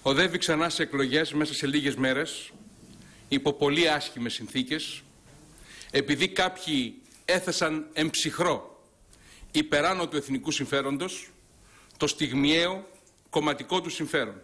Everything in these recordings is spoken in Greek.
οδεύει ξανά σε εκλογές μέσα σε λίγες μέρες, υπό πολύ άσχημες συνθήκες, επειδή κάποιοι έθεσαν εμψυχρό υπεράνω του εθνικού συμφέροντος το στιγμιαίο κομματικό του συμφέρον.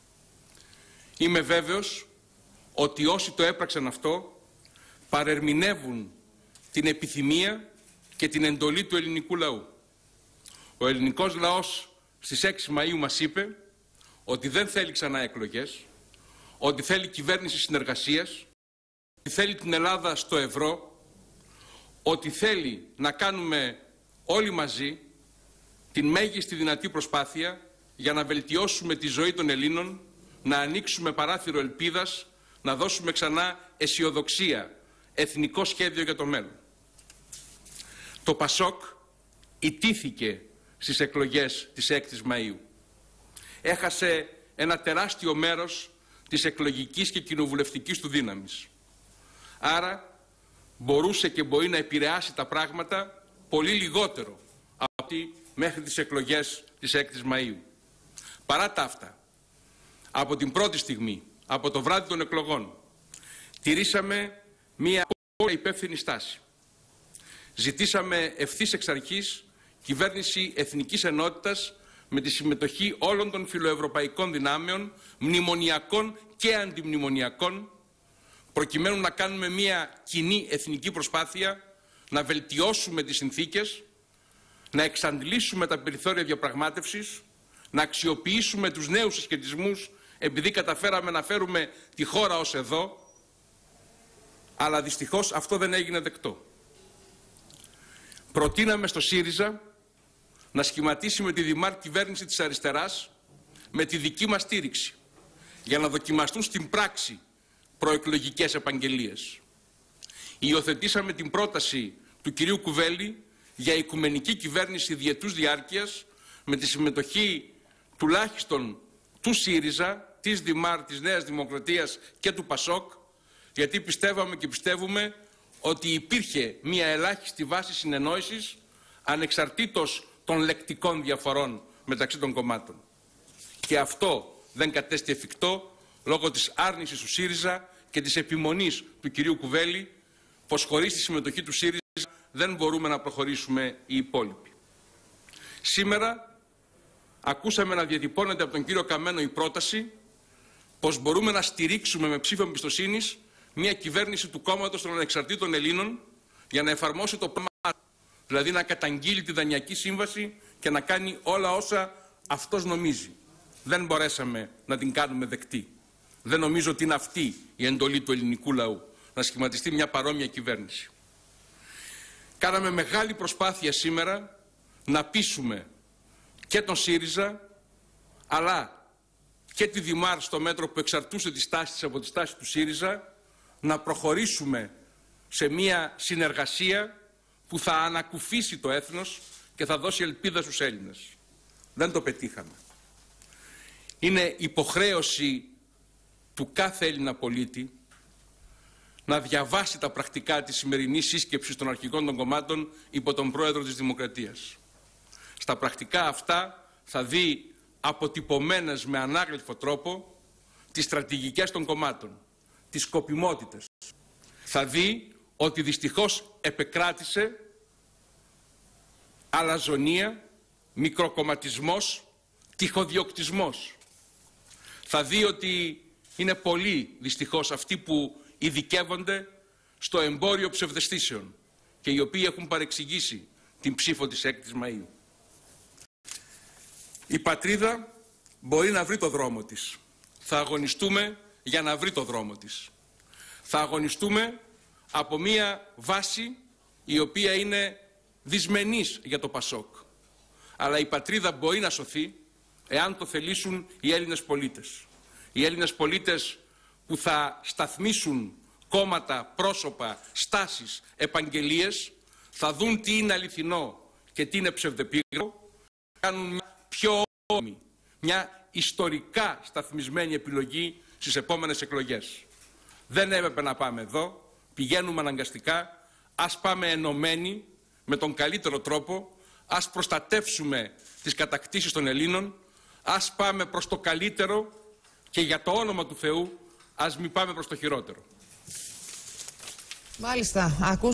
Είμαι βέβαιος ότι όσοι το έπραξαν αυτό παρερμηνεύουν την επιθυμία και την εντολή του ελληνικού λαού. Ο ελληνικός λαός στις 6 Μαΐου μας είπε ότι δεν θέλει ξανά εκλογές, ότι θέλει κυβέρνηση συνεργασίας, ότι θέλει την Ελλάδα στο ευρώ, ότι θέλει να κάνουμε όλοι μαζί την μέγιστη δυνατή προσπάθεια για να βελτιώσουμε τη ζωή των Ελλήνων, να ανοίξουμε παράθυρο ελπίδας, να δώσουμε ξανά αισιοδοξία, εθνικό σχέδιο για το μέλλον. Το ΠΑΣΟΚ ιτήθηκε στις εκλογές της 6ης Μαΐου. Έχασε ένα τεράστιο μέρος της εκλογικής και κοινοβουλευτικής του δύναμης. Άρα μπορούσε και μπορεί να επηρεάσει τα πράγματα πολύ λιγότερο από ότι μέχρι τις εκλογές της 6ης Μαΐου. Παρά τα αυτά, από την πρώτη στιγμή, από το βράδυ των εκλογών, τηρήσαμε μία υπεύθυνη στάση. Ζητήσαμε ευθύς εξ αρχής κυβέρνηση εθνικής ενότητας με τη συμμετοχή όλων των φιλοευρωπαϊκών δυνάμεων, μνημονιακών και αντιμνημονιακών, προκειμένου να κάνουμε μία κοινή εθνική προσπάθεια να βελτιώσουμε τις συνθήκες, να εξαντλήσουμε τα περιθώρια διαπραγμάτευσης, να αξιοποιήσουμε τους νέους συσχετισμούς επειδή καταφέραμε να φέρουμε τη χώρα ως εδώ, αλλά δυστυχώς αυτό δεν έγινε δεκτό. Προτείναμε στο ΣΥΡΙΖΑ να σχηματίσει με τη δημάρχη κυβέρνηση της αριστεράς με τη δική μας στήριξη για να δοκιμαστούν στην πράξη προεκλογικές επαγγελίες. Υιοθετήσαμε την πρόταση του κυρίου Κουβέλη για οικουμενική κυβέρνηση διετούς διάρκειας με τη συμμετοχή τουλάχιστον του ΣΥΡΙΖΑ, της ΔΙΜΑΡ, της Νέας Δημοκρατίας και του ΠΑΣΟΚ, γιατί πιστεύαμε και πιστεύουμε ότι υπήρχε μια ελάχιστη βάση συνεννόησης ανεξαρτήτως των λεκτικών διαφορών μεταξύ των κομμάτων. Και αυτό δεν κατέστη εφικτό λόγω της άρνησης του ΣΥΡΙΖΑ και της επιμονής του κυρίου Κουβέλη πως χωρίς τη συμμετοχή του ΣΥΡΙΖΑ δεν μπορούμε να προχωρήσουμε οι υπόλοιποι. Σήμερα ακούσαμε να διατυπώνεται από τον κύριο Καμένο η πρόταση πως μπορούμε να στηρίξουμε με ψήφο εμπιστοσύνης μια κυβέρνηση του κόμματος των Ανεξαρτήτων Ελλήνων για να εφαρμόσει το πρόγραμμα, δηλαδή να καταγγείλει τη Δανειακή Σύμβαση και να κάνει όλα όσα αυτός νομίζει. Δεν μπορέσαμε να την κάνουμε δεκτή. Δεν νομίζω ότι είναι αυτή η εντολή του ελληνικού λαού, να σχηματιστεί μια παρόμοια κυβέρνηση. Κάναμε μεγάλη προσπάθεια σήμερα να πείσουμε και τον ΣΥΡΙΖΑ, αλλά και τη ΔΙΜΑΡ στο μέτρο που εξαρτούσε τη στάση της από τη στάση του ΣΥΡΙΖΑ, να προχωρήσουμε σε μια συνεργασία που θα ανακουφίσει το έθνος και θα δώσει ελπίδα στους Έλληνες. Δεν το πετύχαμε. Είναι υποχρέωση του κάθε Έλληνα πολίτη να διαβάσει τα πρακτικά της σημερινής σύσκεψης των αρχηγών των κομμάτων υπό τον Πρόεδρο της Δημοκρατίας. Στα πρακτικά αυτά θα δει αποτυπωμένες με ανάγλυφο τρόπο τις στρατηγικές των κομμάτων, τις σκοπιμότητες. Θα δει ότι δυστυχώς επεκράτησε αλαζονία, μικροκομματισμός, τυχοδιοκτισμός. Θα δει ότι είναι πολλοί δυστυχώς αυτοί που ειδικεύονται στο εμπόριο ψευδαισθήσεων και οι οποίοι έχουν παρεξηγήσει την ψήφο της 6ης Μαΐου. Η πατρίδα μπορεί να βρει το δρόμο της. Θα αγωνιστούμε για να βρει το δρόμο της. Θα αγωνιστούμε από μία βάση η οποία είναι δυσμενής για το ΠΑΣΟΚ. Αλλά η πατρίδα μπορεί να σωθεί εάν το θελήσουν οι Έλληνες πολίτες. Οι Έλληνες πολίτες που θα σταθμίσουν κόμματα, πρόσωπα, στάσεις, επαγγελίες, θα δουν τι είναι αληθινό και τι είναι ψευδεπίγραφο, κάνουν μια πιο όμη, μια ιστορικά σταθμισμένη επιλογή στις επόμενες εκλογές. Δεν έπρεπε να πάμε εδώ, πηγαίνουμε αναγκαστικά, ας πάμε ενωμένοι με τον καλύτερο τρόπο, ας προστατεύσουμε τις κατακτήσεις των Ελλήνων, ας πάμε προς το καλύτερο Και για το όνομα του Θεού, ας μην πάμε προς το χειρότερο. Μάλιστα.